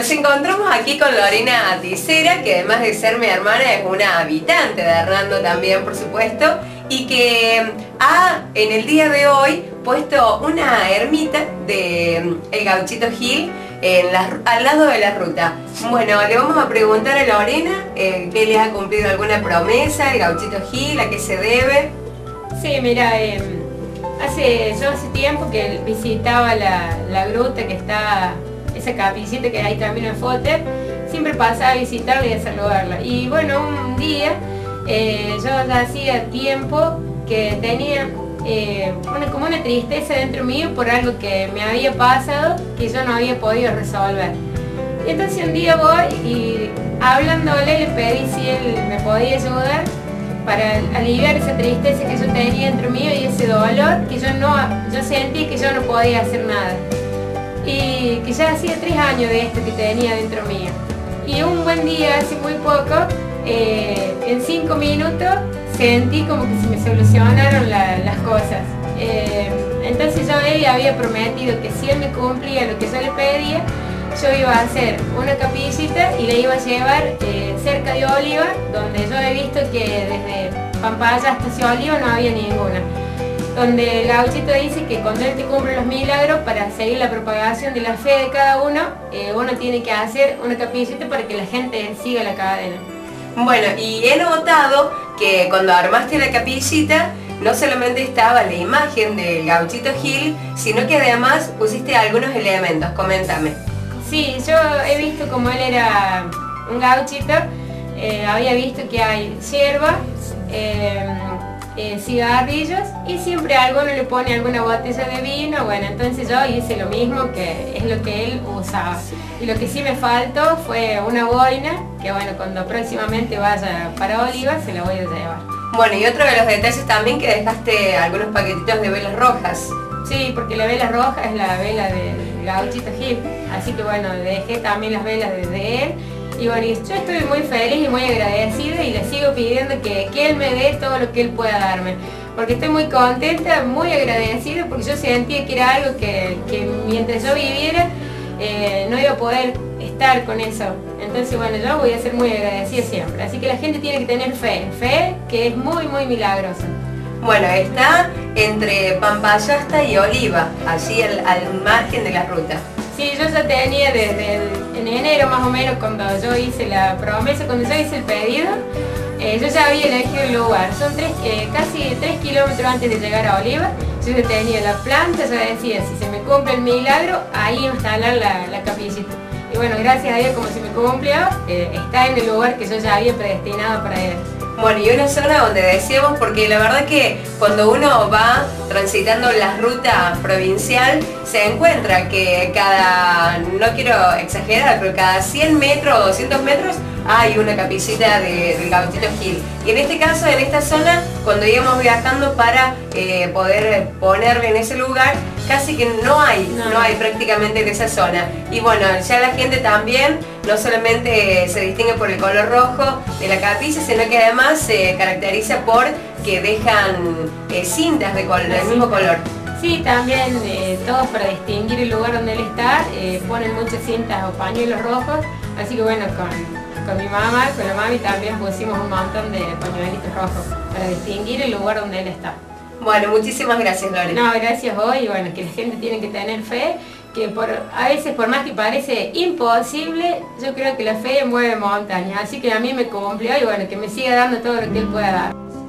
Nos encontramos aquí con Lorena Tisera, que además de ser mi hermana es una habitante de Hernando también, por supuesto, y que ha en el día de hoy puesto una ermita de el Gauchito Gil al lado de la ruta. Bueno, le vamos a preguntar a Lorena que le ha cumplido alguna promesa, el Gauchito Gil, a qué se debe. Sí, mira, yo hace tiempo que visitaba la gruta que está, esa capillita que hay camino en Foter, siempre pasaba a visitarla y a saludarla. Y bueno, un día yo ya hacía tiempo que tenía como una tristeza dentro mío por algo que me había pasado que yo no había podido resolver. Y entonces un día voy y hablándole le pedí si él me podía ayudar para aliviar esa tristeza que yo tenía dentro mío y ese dolor que yo sentí que yo no podía hacer nada. Y que ya hacía 3 años de esto que tenía dentro mío. Y un buen día, hace muy poco, en 5 minutos, sentí como que se me solucionaron las cosas. Entonces yo a él había prometido que si él me cumplía lo que yo le pedía, yo iba a hacer una capillita y la iba a llevar cerca de Oliva, donde yo he visto que desde Pampaya hasta hacia Oliva no había ninguna. Donde el gauchito dice que cuando él te cumple los milagros, para seguir la propagación de la fe de cada uno, uno tiene que hacer una capillita para que la gente siga la cadena. Bueno, y he notado que cuando armaste la capillita, no solamente estaba la imagen del Gauchito Gil, sino que además pusiste algunos elementos. Coméntame. Sí, yo he visto como él era un gauchito, había visto que hay hierba, cigarrillos y siempre alguno le pone alguna botella de vino. Bueno, entonces yo hice lo mismo, que es lo que él usaba. Y lo que sí me faltó fue una boina, que bueno, cuando próximamente vaya para Oliva se la voy a llevar. Bueno, y otro de los detalles también que dejaste algunos paquetitos de velas rojas. Sí, porque la vela roja es la vela del Gauchito Gil, así que bueno, dejé también las velas de él. Y bueno, yo estoy muy feliz y muy agradecida y le sigo pidiendo que él me dé todo lo que él pueda darme. Porque estoy muy contenta, muy agradecida, porque yo sentía que era algo que mientras yo viviera no iba a poder estar con eso. Entonces bueno, yo voy a ser muy agradecida siempre. Así que la gente tiene que tener fe que es muy muy milagrosa. Bueno, está entre Pampayasta y Oliva, allí al margen de la ruta. Sí, yo ya tenía en enero más o menos, cuando yo hice la promesa, cuando yo hice el pedido, yo ya había elegido el lugar. Son casi 3 kilómetros antes de llegar a Oliva. Yo ya tenía la planta, yo decía, si se me cumple el milagro, ahí instalar la capillita. Y bueno, gracias a Dios, como se me cumplió, está en el lugar que yo ya había predestinado para él. Bueno, y una zona donde decíamos, porque la verdad que cuando uno va transitando la ruta provincial, se encuentra que no quiero exagerar, pero cada 100 metros o 200 metros hay una capillita del Gauchito Gil. Y en este caso, en esta zona, cuando íbamos viajando para poder ponerle en ese lugar, casi que no hay prácticamente en esa zona. Y bueno, ya la gente también no solamente se distingue por el color rojo de la capilla, sino que además se caracteriza por que dejan cintas del mismo color. Sí, también todos para distinguir el lugar donde él está, ponen muchas cintas o pañuelos rojos, así que bueno, con mi mamá, con la mami también pusimos un montón de pañuelitos rojos para distinguir el lugar donde él está. Bueno, muchísimas gracias, Lorena. No, gracias hoy, y bueno, que la gente tiene que tener fe, que a veces por más que parece imposible, yo creo que la fe mueve montañas, así que a mí me cumplió y bueno, que me siga dando todo lo que él pueda dar.